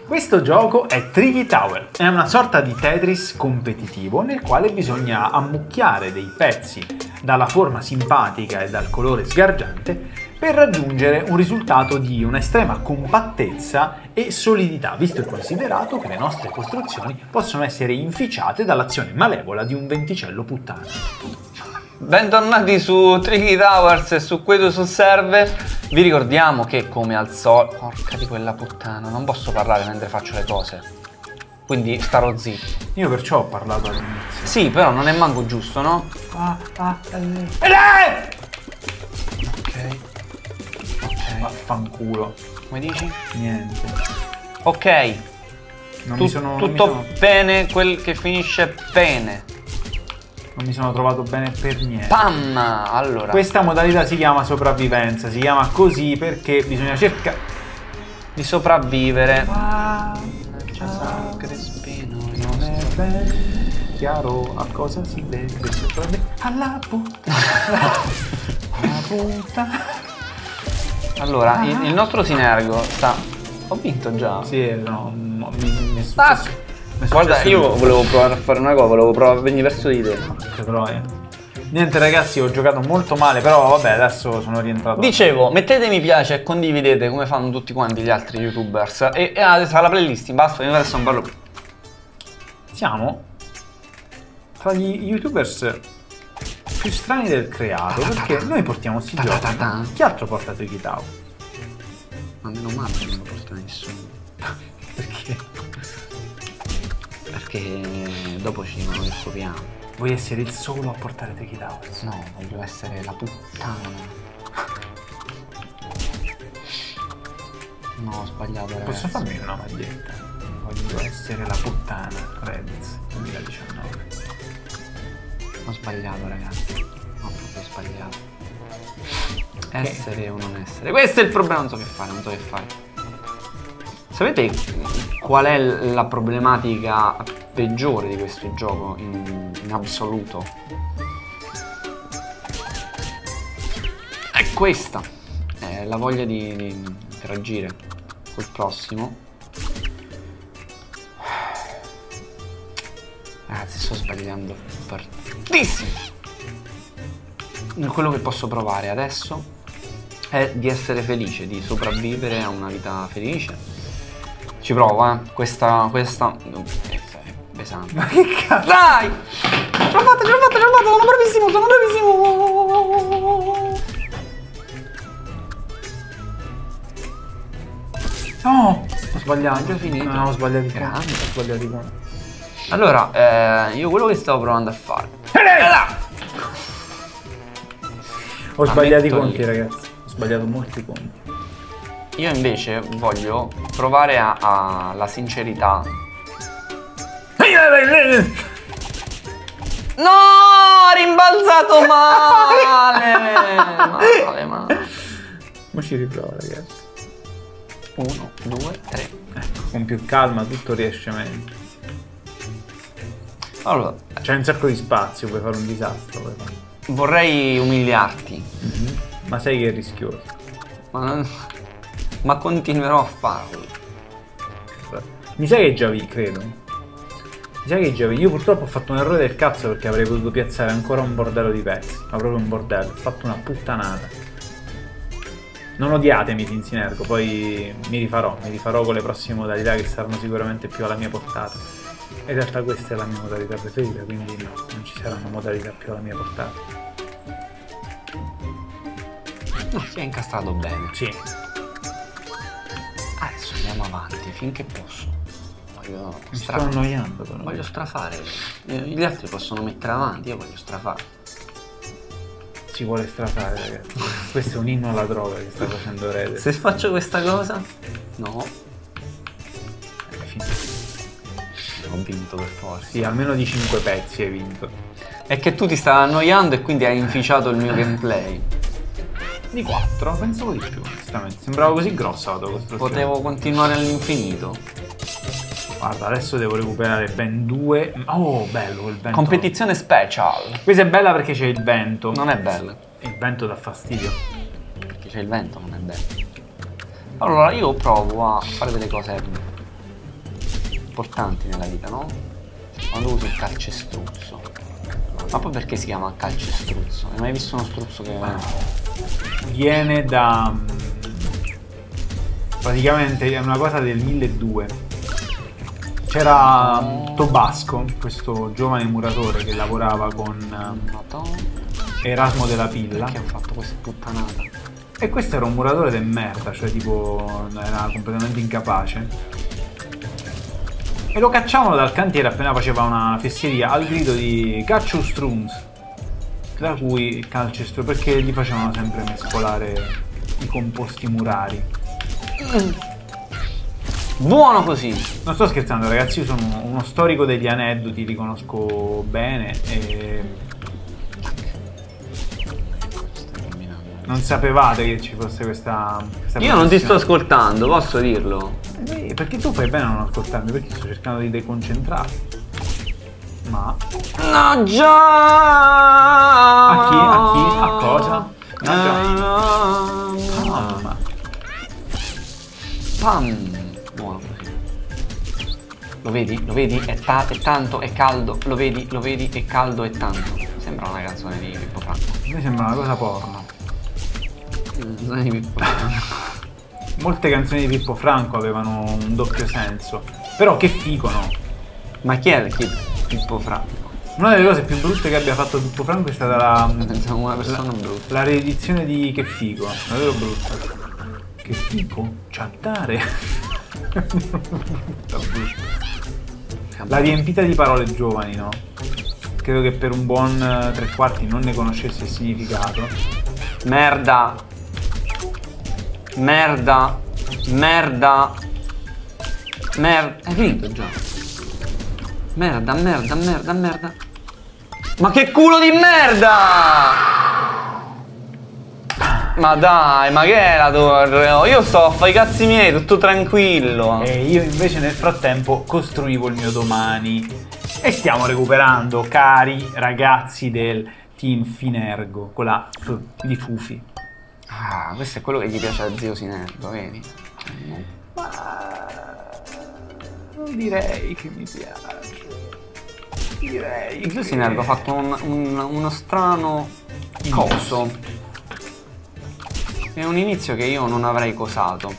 Questo gioco è Tricky Tower, è una sorta di Tetris competitivo nel quale bisogna ammucchiare dei pezzi dalla forma simpatica e dal colore sgargiante per raggiungere un risultato di un'estrema compattezza e solidità, visto e considerato che le nostre costruzioni possono essere inficiate dall'azione malevola di un venticello puttano. Bentornati su Tricky Towers e su Quedo sul server. Vi ricordiamo che come al solito... Porca di quella puttana, non posso parlare mentre faccio le cose. Quindi starò zitto. Io perciò ho parlato all'inizio. Sì, però non è manco giusto, no? Ok. Vaffanculo. Come dici? Niente. Ok. Tutto bene, quel che finisce bene. Non mi sono trovato bene per niente. Pam! Allora. Questa modalità si chiama sopravvivenza, si chiama così perché bisogna cercare di sopravvivere. Crespino, non è ben chiaro a cosa si deve sopravvivere. Alla puttana. Alla puttana. Allora, il nostro sinergo sta... Ho vinto già. Sì, no, mi è successo. Guarda, io volevo provare a fare una cosa, volevo provare a venire verso di te. Niente ragazzi, ho giocato molto male, però vabbè, adesso sono rientrato. Dicevo, mettete mi piace e condividete come fanno tutti quanti gli altri youtubers. E adesso alla playlist, basta, io adesso non parlo più. Siamo tra gli youtubers più strani del creato, perché noi portiamo sti giochi. Chi altro porta Tricky Tower? Ma meno male che non lo porta nessuno. Perché? Perché dopo ci dicono che copiamo. Vuoi essere il solo a portare Tricky Tower? No, voglio essere la puttana. No, ho sbagliato, ragazzi. Posso farmi una maglietta? Voglio essere la puttana Reds 2019. Ho sbagliato, ragazzi. Ho proprio sbagliato. Essere o non essere. Questo è il problema, non so che fare, non so che fare. Sapete qual è la problematica peggiore di questo gioco in assoluto? È questa. È la voglia di interagire col prossimo. Ragazzi, sto sbagliando tantissimo. Quello che posso provare adesso è di essere felice, di sopravvivere a una vita felice. Ci provo, questa è pesante. Ma che cazzo? Dai! Ce l'ho fatta, sono bravissimo, No! Ho sbagliato. Ho già finito. No, ho sbagliato di Grande. Ho sbagliato di conto. Allora, io quello che stavo provando a fare. Ho sbagliato i conti, ragazzi. Ho sbagliato molti conti. Io invece voglio provare alla sincerità. No, ha rimbalzato male. Male. Ma ci riprovo, ragazzi. 1, 2, 3. Ecco, con più calma tutto riesce meglio. Allora, c'è un sacco di spazio, puoi fare un disastro. Vorrei umiliarti. Ma sai che è rischioso. Ma continuerò a farlo. Mi sa che già vi credo. Mi sa che già vi. Io purtroppo ho fatto un errore del cazzo perché avrei potuto piazzare ancora un bordello di pezzi. Ma proprio un bordello. Ho fatto una puttanata. Non odiatemi, Tinsinergo, poi mi rifarò con le prossime modalità che saranno sicuramente più alla mia portata. In realtà questa è la mia modalità preferita, quindi no, non ci saranno modalità più alla mia portata. No, si è incastrato bene. Sì. Adesso andiamo avanti finché posso. Mi sto annoiando però. Voglio strafare. Gli altri possono mettere avanti, io voglio strafare. Si vuole strafare, ragazzi. Questo è un inno alla droga che sta facendo Red. Se faccio questa cosa? No. Ho vinto per forza. Sì, almeno di 5 pezzi hai vinto. È che tu ti stavi annoiando e quindi hai inficiato il mio gameplay. Di 4? Pensavo di più, onestamente. Sembrava così grossa la tua costruzione. Potevo continuare all'infinito. Guarda, adesso devo recuperare ben 2. Oh, bello quel vento. Competizione special. Questa è bella perché c'è il vento. Non è bella. Il vento dà fastidio. Perché c'è il vento, non è bello. Allora, io provo a fare delle cose importanti nella vita, no? Quando usi il calcestruzzo. Ma poi perché si chiama calcestruzzo? Hai mai visto uno struzzo che... Viene da... praticamente è una cosa del 1200. C'era Tobasco, questo giovane muratore che lavorava con Erasmo della Pilla. Che ha fatto questa puttanata? E questo era un muratore de merda, cioè tipo era completamente incapace. E lo cacciavano dal cantiere appena faceva una fesseria al grido di Calcestrunz, da cui calcestro, perché gli facevano sempre mescolare i composti murari. Buono così! Non sto scherzando ragazzi, io sono uno storico degli aneddoti, li conosco bene e... Non sapevate che ci fosse questa Io non ti sto ascoltando, posso dirlo? Perché tu fai bene a non ascoltarmi, perché sto cercando di deconcentrarmi. Ma... No già! A chi? A chi? A cosa? No già. Pam! Buono così. Lo vedi? Lo vedi? È tanto, è caldo. Lo vedi? Lo vedi? È caldo, è tanto. Sembra una canzone di Pippo Franco. A me sembra una cosa porno. Canzone di Pippo Franco. Molte canzoni di Pippo Franco avevano un doppio senso. Però che figo, no? Ma chi è Pippo Franco? Una delle cose più brutte che abbia fatto Pippo Franco è stata la... Pensavo una persona brutta. La riedizione di Che figo. Davvero brutta. Che figo? Chattare. La riempita di parole giovani, no? Credo che per un buon 3/4 non ne conoscessi il significato. Merda. Merda. Merda. Merda. Hai finito già? Merda, merda, merda, merda. Ma che culo di merda! Ma dai, ma che è la torre? Oh, io sto a fare i cazzi miei, tutto tranquillo. E io invece nel frattempo costruivo il mio domani. E stiamo recuperando, cari ragazzi del team Finergo, con la F di Fufi. Ah, questo è quello che gli piace a zio Sinergo, vedi? Ma non direi che mi piace. Direi Zio che... Sinergo ha fatto uno strano coso. È un inizio che io non avrei cosato.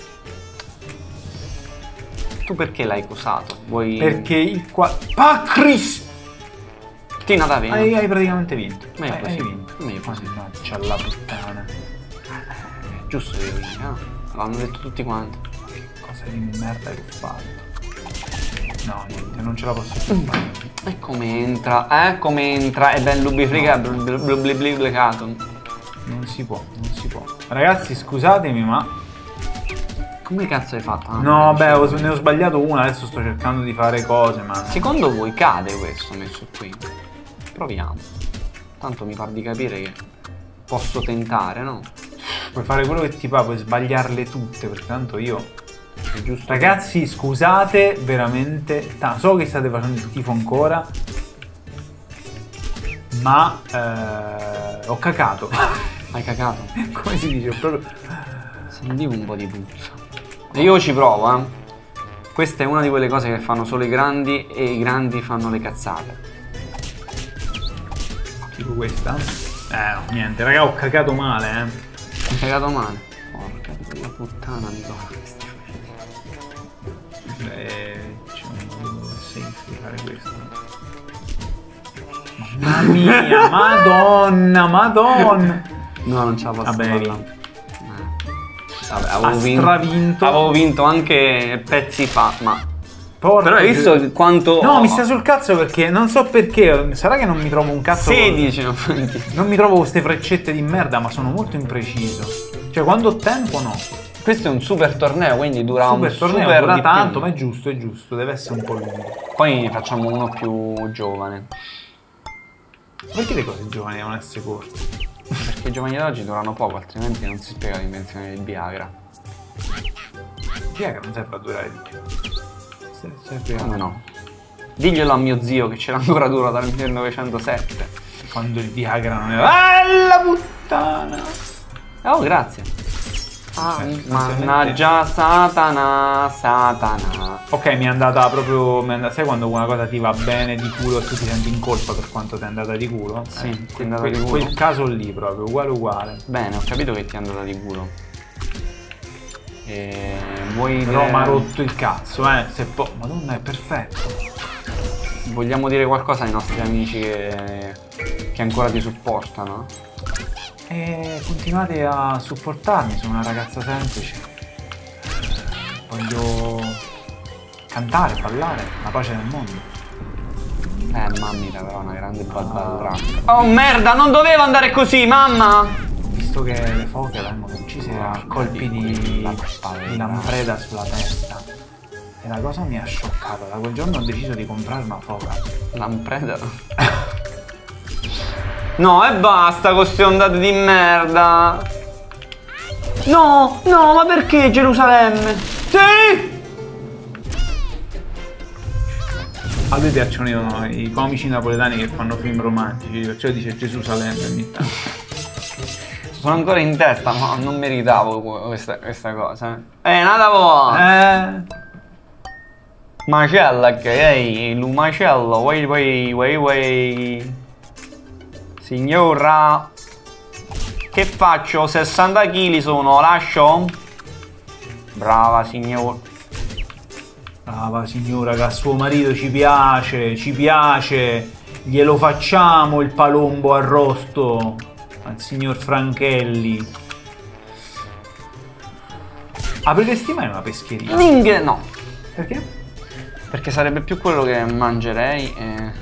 Tu perché l'hai cosato? Vuoi... Perché il qua... Pacris! Tina da vena. Hai praticamente vinto. Meglio Hai così. vinto. Meglio così. Mannaggia la puttana. Giusto che vinci, no? L'hanno detto tutti quanti. Che cosa di merda che ho fatto? No, niente, non ce la posso più fare. E come entra? Come entra? È ben lubrificato. Non si può, non si può. Ragazzi, scusatemi, ma... Come cazzo hai fatto? Ah, no, beh, ne ho sbagliato una, adesso sto cercando di fare cose, ma... Secondo voi cade questo messo qui? Proviamo. Tanto mi par di capire che posso tentare, no? Puoi fare quello che ti fa, puoi sbagliarle tutte, perché tanto io... È giusto. Ragazzi, scusate, veramente... So che state facendo il tifo ancora, ma... ho cacato. Hai cacato? Come si dice? Proprio... Sentivo un po' di puzza. E io ci provo, eh. Questa è una di quelle cose che fanno solo i grandi e i grandi fanno le cazzate. Tipo questa? No, niente, raga, ho cacato male, Hai cagato male? Porca la puttana di cosa. C'è un modo safe di fare questo. Mamma mia, madonna, madonna. No, non ce la posso Vabbè, fare. Vabbè, stravinto. Avevo vinto anche pezzi fa, ma... Porca Però hai visto quanto... No, mi sta sul cazzo perché non so perché. Sarà che non mi trovo un cazzo. 16 non mi trovo queste freccette di merda, ma sono molto impreciso. Cioè, quando ho tempo, no. Questo è un super torneo, quindi dura Super un torneo, super dura di tanto, più. ma è giusto, deve essere un po' lungo. Poi facciamo uno più giovane. Perché le cose giovani devono essere corte? Perché i giovani di oggi durano poco, altrimenti non si spiega l'invenzione del Viagra. Il Viagra non serve a durare di più. Serve Come no? Diglielo a mio zio che c'era ancora duro dal 1907. Quando il Viagra non era... Ah, la puttana! Oh, grazie. Mannaggia Satana, Satana. Ok, mi è andata proprio. Sai quando una cosa ti va bene di culo e tu ti senti in colpa per quanto ti è andata di culo? Sì, ti è andata di culo. Quel caso lì proprio, uguale. Bene, ho capito che ti è andata di culo. Vuoi Però dire... mi ha rotto il cazzo, se Madonna, è perfetto. Vogliamo dire qualcosa ai nostri amici che ancora ti supportano? E continuate a supportarmi, sono una ragazza semplice. Voglio cantare, ballare, la pace nel mondo. Mammita però è una grande baldracca. Oh merda, non doveva andare così, mamma! Visto che le foche vengono uccise a colpi di lampreda sulla testa. E la cosa mi ha scioccato, da quel giorno ho deciso di comprare una foca. Lampreda? No, e basta con queste ondate di merda. No, ma perché Gerusalemme? Sì! A lui piacciono i comici napoletani che fanno film romantici, perciò dice Gerusalemme ogni tanto. Sono ancora in testa, ma non meritavo questa cosa. Nata buona! Macella che ehi, Lumacello, way. Signora, che faccio? 60 kg sono, lascio? Brava signora. Brava signora, che a suo marito ci piace, glielo facciamo il palombo arrosto al signor Franchelli. Apriresti mai una pescheria? No. Perché? Perché sarebbe più quello che mangerei e...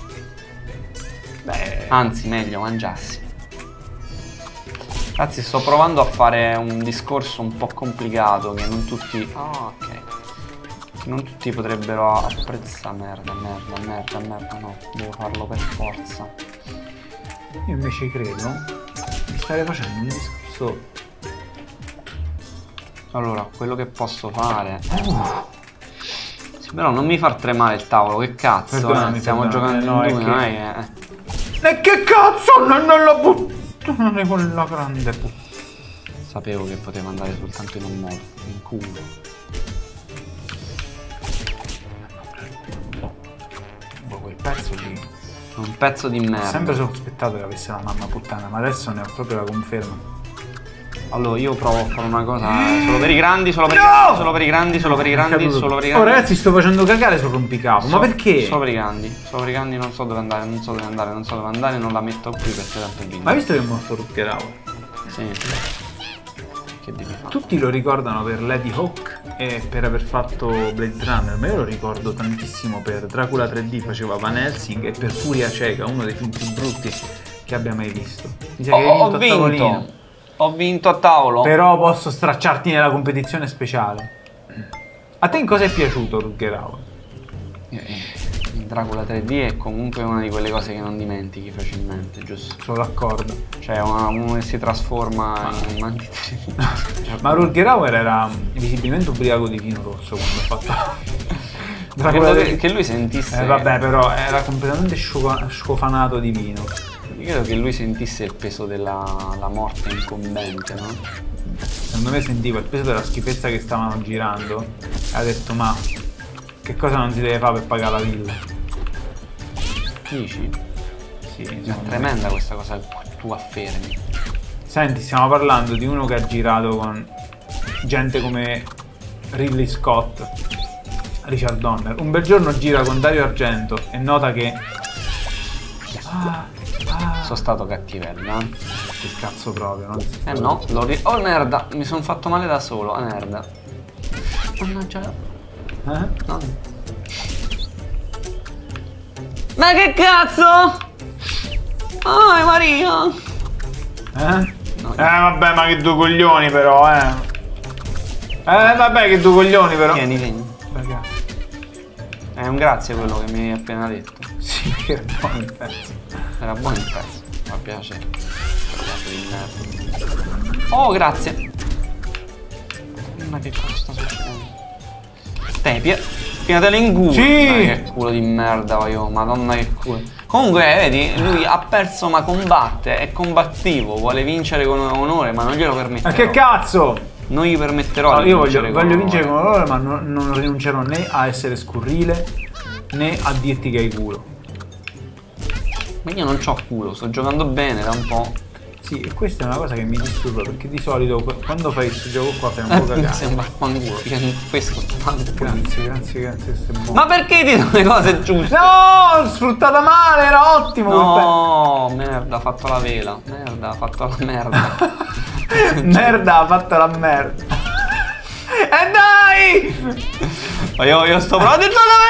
Beh, anzi, meglio mangiassi. Ragazzi, sto provando a fare un discorso un po' complicato che non tutti... ok. Non tutti potrebbero apprezzare. Merda, no, devo farlo per forza. io invece credo di stare facendo un discorso. Allora, quello che posso fare... Sì, però non mi far tremare il tavolo, che cazzo, stiamo giocando in due, non è che... E che cazzo, non la buttare con la grande puttana. Sapevo che poteva andare soltanto in un modo, in culo. Quel pezzo lì. Un pezzo di merda. Ho sempre sospettato che avesse la mamma puttana, ma adesso ne ho proprio la conferma. Allora io provo a fare una cosa solo per i grandi, No! solo per i grandi. Oh ragazzi, sto facendo cagare sul rompicapo, ma perché? Solo per i grandi, non so dove andare, non la metto qui perché tanto è vinto. Ma hai visto che è morto Rutger Hauer? Sì. Che devi fare? Tutti lo ricordano per Lady Hawk e per aver fatto Blade Runner, ma io lo ricordo tantissimo per Dracula 3D, faceva Van Helsing, e per Furia Cieca, uno dei film più brutti che abbia mai visto. Mi sa che hai vinto a tavolino. Ho vinto a tavolo. Però posso stracciarti nella competizione speciale. A te in cosa è piaciuto Rutger Hauer? Dracula 3D è comunque una di quelle cose che non dimentichi facilmente, giusto? Sono d'accordo. Cioè uno che si trasforma in manti. Ma Rutger Hauer era visibilmente ubriaco di vino rosso quando ha fatto Dracula 3D. Che lui sentisse... vabbè, però era completamente scofanato di vino. Io credo che lui sentisse il peso della morte incombente, no? Secondo me sentiva il peso della schifezza che stavano girando e ha detto: ma che cosa non si deve fare per pagare la villa? Dici? Sì, è tremenda questa cosa che tu affermi. Senti, stiamo parlando di uno che ha girato con gente come Ridley Scott, Richard Donner. Un bel giorno gira con Dario Argento e nota che... Sono stato cattivello, eh? Che cazzo proprio, no? No, oh merda, mi sono fatto male da solo, merda. Mannaggia. No. Ma che cazzo? Oh Maria! No. Vabbè, ma che due coglioni però, vabbè, che due coglioni però. Vieni. Perché? È un grazie quello che mi hai appena detto. Sì, che era buono il pezzo. Era buono il pezzo, mi piace. Oh, grazie. Ma che cosa sta succedendo? Te, pianatelo in culo. Sì! Che culo di merda, io, madonna che culo. Comunque, vedi, lui ha perso ma combatte, è combattivo, vuole vincere con onore, ma non glielo permette. Ma che cazzo? Non gli permetterò No, di io vincere voglio con vincere loro. con loro, ma non rinuncerò né a essere scurrile né a dirti che hai culo. Ma io non c'ho culo, sto giocando bene da un po'. Sì, e questa è una cosa che mi disturba perché di solito quando fai questo gioco qua fai un po' cagare. Sembra fanculo, questo Grazie, questo è buono. Ma perché ti do le cose giuste? No, sfruttata male, era ottimo. No, merda, ha fatto la vela. Merda, ha fatto la merda. Merda, ha fatto la merda. E dai! Ma io sto provando.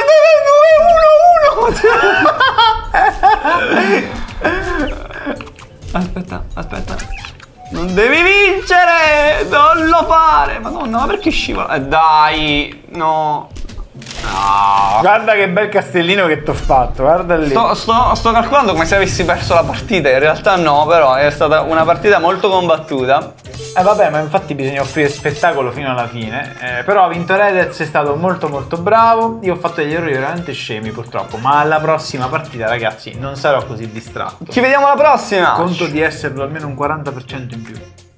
Aspetta. Non devi vincere! Non lo fare! Madonna, ma perché scivola? Dai, no. No. Guarda che bel castellino che t'ho fatto, guarda lì. Sto calcolando come se avessi perso la partita, in realtà no, però è stata una partita molto combattuta. Vabbè, ma infatti bisogna offrire spettacolo fino alla fine. Però ha vinto Redez, è stato molto molto bravo. Io ho fatto degli errori veramente scemi purtroppo, ma alla prossima partita, ragazzi, non sarò così distratto. Ci vediamo alla prossima! Conto di esserlo almeno un 40% in più.